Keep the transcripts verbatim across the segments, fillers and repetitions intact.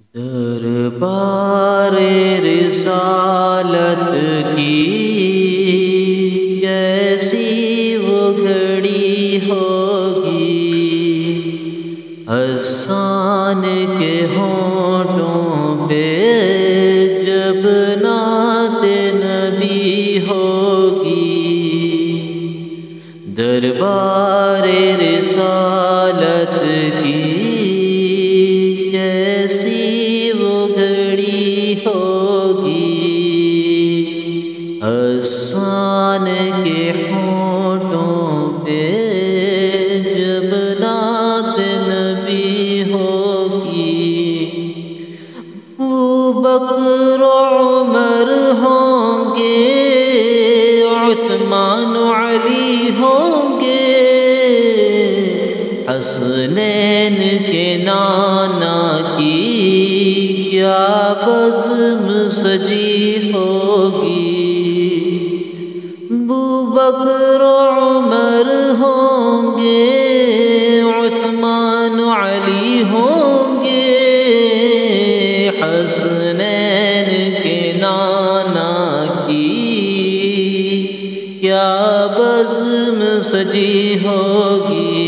دربار رسالت کی کیسی وہ گھڑی ہوگی، حسان کے ہونٹوں پہ جب نعت نبی ہوگی۔ دربار رسالت کی کیسی وہ گھڑی ہوگی، حسان کے ہونٹوں پہ جب نعت نبی ہوگی۔ ابوبکر عمر ہوں گے، عثمان علی ہوں گے، حسنین کے نانا کی کیا بزم سجی ہوگی۔ ابوبکر عمر ہوں گے، عثمان علی ہوں گے، حسنین کے نانا کی کیا بزم سجی ہوگی۔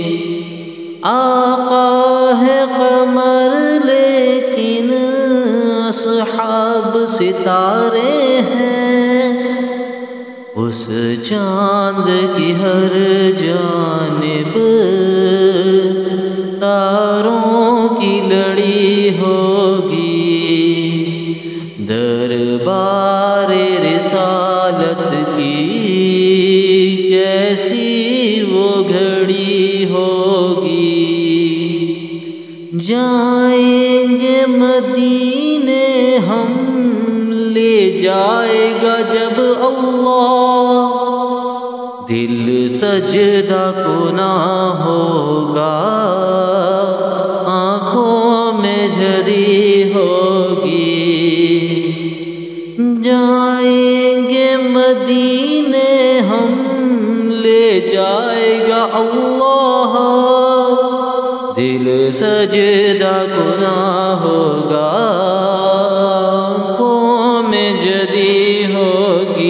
آقا ہے قمر لیکن اصحاب ستارے ہیں، اس چاند کی ہر جانب تاروں کی لڑی ہوگی۔ دربار رسالت کی کیسی وہ گھڑی ہوگی، جائیں گے مدینے ہم، لے جائے گا جب اللہ، دل سجدہ گناہ ہوگا، آنکھوں میں جھری ہوگی۔ جائیں گے مدینے ہم، لے جائے گا اللہ، دل سجدہ گناہ ہوگا، آنکھوں میں جھری ہوگی۔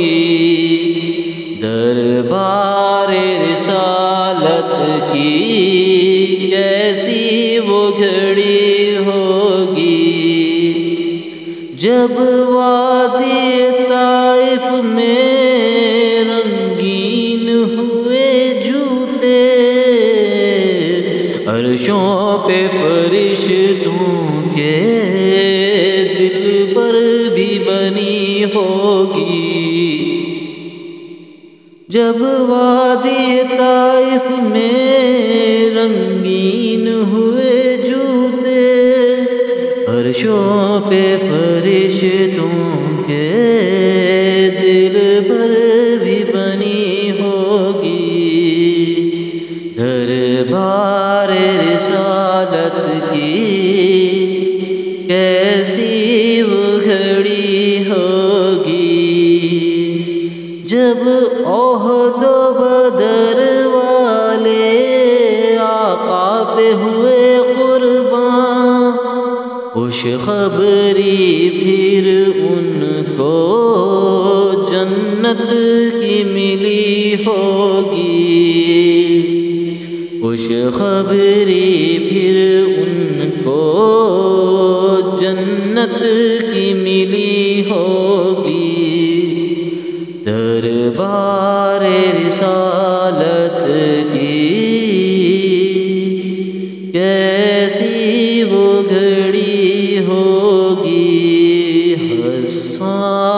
دربار رسالت کی کیسی وہ گھڑی ہوگی، جب وادی طائف میں رنگین ہوئے جوتے، عرشوں پہ فرشتوں کے دل پر بھی بنی ہوگی۔ جب وادی طائف میں رنگین ہوئے جوتے، عرشوں پہ فرشتوں کے دل پر بھی بنی ہوگی۔ دربار رسالت کی کیسی وہ گھڑی ہوگی، جب احد و بدر والے آقا پہ ہوئے قربان، خوشخبری پھر ان کو جنت کی ملی ہوگی۔ خوشخبری پھر ان کو جنت کی ملی ہوگی۔ دربار رسالت کی کیسی وہ گھڑی ہوگی، حسان